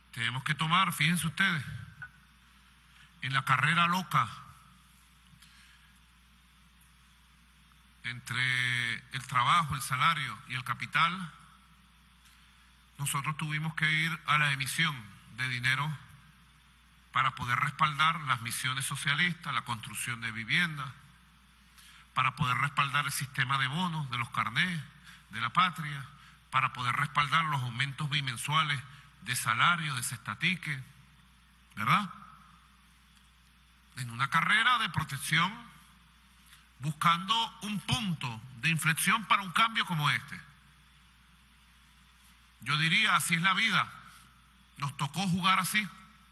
Tenemos que tomar, fíjense ustedes, en la carrera loca entre el trabajo, el salario y el capital, nosotros tuvimos que ir a la emisión de dinero para poder respaldar las misiones socialistas, la construcción de viviendas, para poder respaldar el sistema de bonos, de los carnés, de la patria, para poder respaldar los aumentos bimensuales de salario, de cestatique, ¿verdad? En una carrera de protección, buscando un punto de inflexión para un cambio como este. Yo diría, así es la vida, nos tocó jugar así.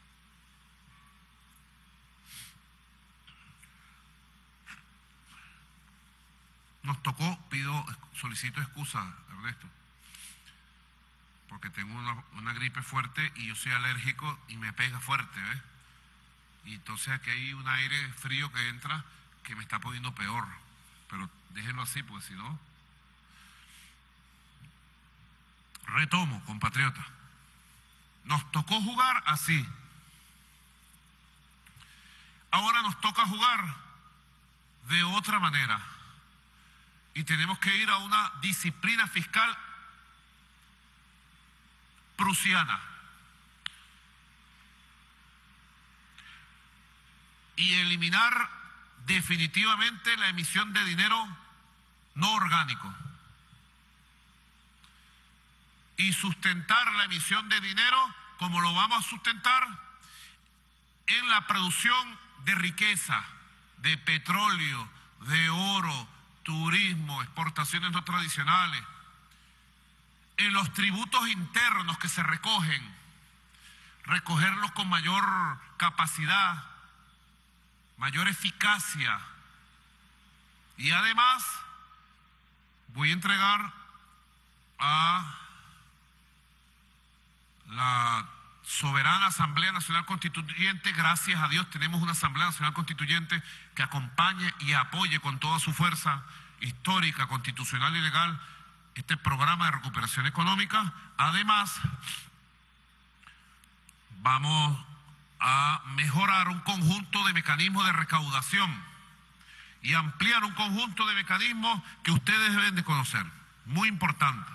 Nos tocó, solicito excusa, Ernesto, porque tengo una gripe fuerte y yo soy alérgico y me pega fuerte, ¿ves? Y entonces aquí hay un aire frío que entra que me está poniendo peor, pero déjenlo así porque si no... Retomo, compatriotas. Nos tocó jugar así. Ahora nos toca jugar de otra manera. Y tenemos que ir a una disciplina fiscal prusiana. Y eliminar definitivamente la emisión de dinero no orgánico. Y sustentar la emisión de dinero como lo vamos a sustentar en la producción de riqueza, de petróleo, de oro, turismo, exportaciones no tradicionales, en los tributos internos que se recogen, recogerlos con mayor capacidad, mayor eficacia. Y además voy a entregar a la soberana Asamblea Nacional Constituyente, gracias a Dios tenemos una Asamblea Nacional Constituyente que acompañe y apoye con toda su fuerza histórica, constitucional y legal este programa de recuperación económica. Además, vamos a mejorar un conjunto de mecanismos de recaudación y ampliar un conjunto de mecanismos que ustedes deben de conocer, muy importante.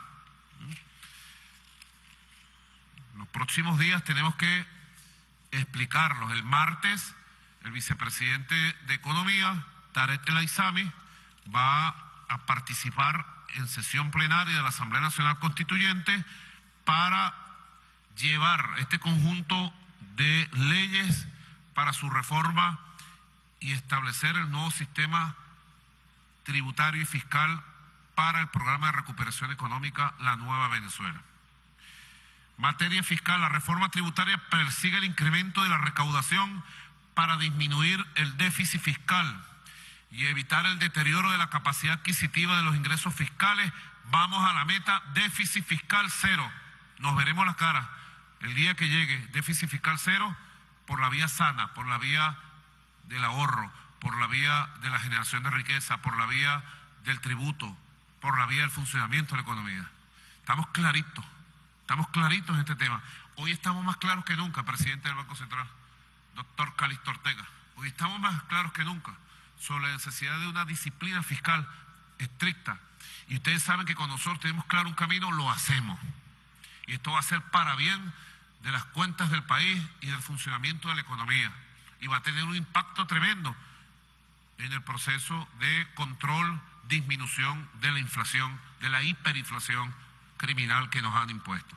Los próximos días tenemos que explicarlos. El martes, el vicepresidente de Economía, Tarek El Aizami, va a participar en sesión plenaria de la Asamblea Nacional Constituyente para llevar este conjunto de leyes para su reforma y establecer el nuevo sistema tributario y fiscal para el programa de recuperación económica La Nueva Venezuela. Materia fiscal, la reforma tributaria persigue el incremento de la recaudación para disminuir el déficit fiscal y evitar el deterioro de la capacidad adquisitiva de los ingresos fiscales. Vamos a la meta déficit fiscal cero. Nos veremos las caras el día que llegue déficit fiscal cero por la vía sana, por la vía del ahorro, por la vía de la generación de riqueza, por la vía del tributo, por la vía del funcionamiento de la economía. Estamos claritos en este tema. Hoy estamos más claros que nunca, presidente del Banco Central, doctor Calixto Ortega. Hoy estamos más claros que nunca sobre la necesidad de una disciplina fiscal estricta. Y ustedes saben que cuando nosotros tenemos claro un camino, lo hacemos. Y esto va a ser para bien de las cuentas del país y del funcionamiento de la economía. Y va a tener un impacto tremendo en el proceso de control, disminución de la inflación, de la hiperinflación criminal que nos han impuesto.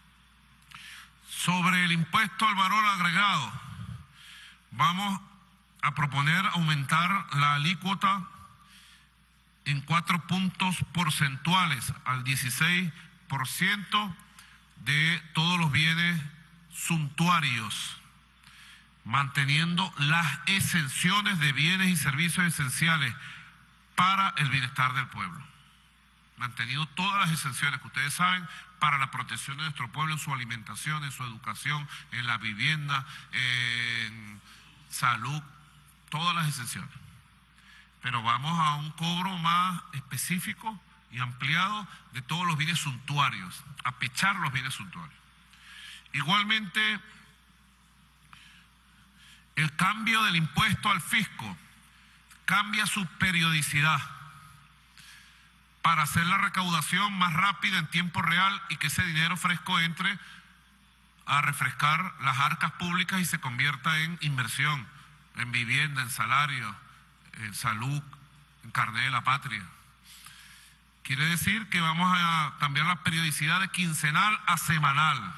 Sobre el impuesto al valor agregado, vamos a proponer aumentar la alícuota en 4 puntos porcentuales al 16% de todos los bienes suntuarios, manteniendo las exenciones de bienes y servicios esenciales para el bienestar del pueblo. Mantenido todas las exenciones que ustedes saben para la protección de nuestro pueblo en su alimentación, en su educación, en la vivienda, en salud, todas las exenciones. Pero vamos a un cobro más específico y ampliado de todos los bienes suntuarios, a pechar los bienes suntuarios. Igualmente, el cambio del impuesto al fisco cambia su periodicidad para hacer la recaudación más rápida en tiempo real y que ese dinero fresco entre a refrescar las arcas públicas y se convierta en inversión, en vivienda, en salario, en salud, en carné de la patria. Quiere decir que vamos a cambiar la periodicidad de quincenal a semanal.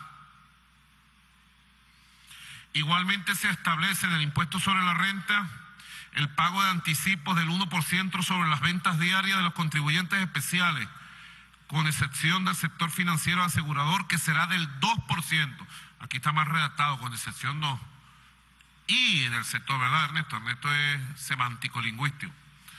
Igualmente se establece en el impuesto sobre la renta el pago de anticipos del 1% sobre las ventas diarias de los contribuyentes especiales, con excepción del sector financiero asegurador, que será del 2%. Aquí está más redactado, con excepción no. Y en el sector, ¿verdad, Ernesto? Ernesto es semántico lingüístico.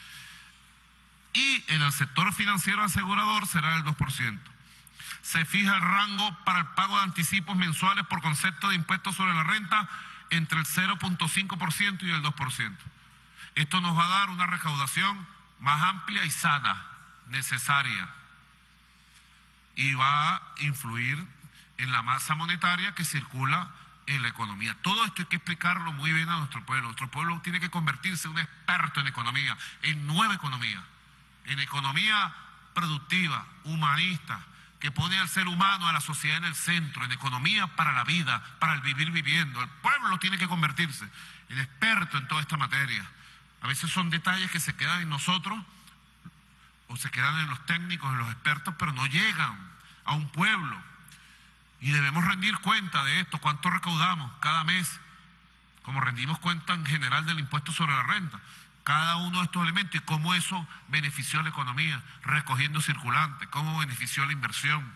Y en el sector financiero asegurador será del 2%. Se fija el rango para el pago de anticipos mensuales por concepto de impuestos sobre la renta entre el 0.5% y el 2%. Esto nos va a dar una recaudación más amplia y sana, necesaria, y va a influir en la masa monetaria que circula en la economía. Todo esto hay que explicarlo muy bien a nuestro pueblo. Nuestro pueblo tiene que convertirse en un experto en economía, en nueva economía, en economía productiva, humanista, que pone al ser humano, a la sociedad en el centro, en economía para la vida, para el vivir viviendo. El pueblo tiene que convertirse en experto en toda esta materia. A veces son detalles que se quedan en nosotros o se quedan en los técnicos, en los expertos, pero no llegan a un pueblo. Y debemos rendir cuenta de esto, cuánto recaudamos cada mes, como rendimos cuenta en general del impuesto sobre la renta. Cada uno de estos elementos y cómo eso benefició a la economía, recogiendo circulante, cómo benefició a la inversión.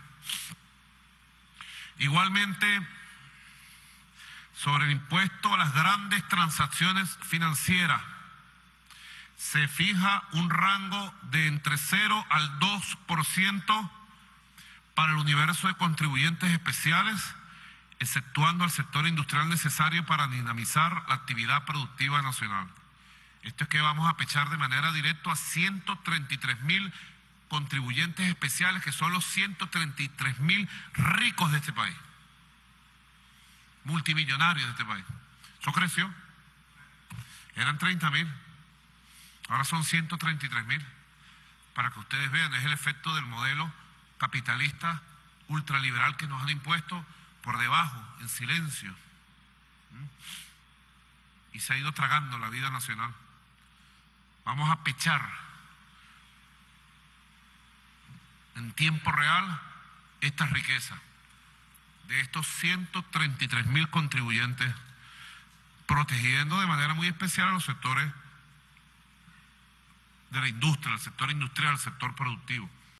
Igualmente, sobre el impuesto a las grandes transacciones financieras, se fija un rango de entre 0 al 2% para el universo de contribuyentes especiales, exceptuando al sector industrial necesario para dinamizar la actividad productiva nacional. Esto es que vamos a pechar de manera directa a 133.000 contribuyentes especiales, que son los 133.000 ricos de este país, multimillonarios de este país. Eso creció, eran 30.000, ahora son 133.000. Para que ustedes vean, es el efecto del modelo capitalista ultraliberal que nos han impuesto por debajo, en silencio. Y se ha ido tragando la vida nacional. Vamos a pechar en tiempo real esta riqueza de estos 133.000 contribuyentes, protegiendo de manera muy especial a los sectores de la industria, el sector industrial, el sector productivo.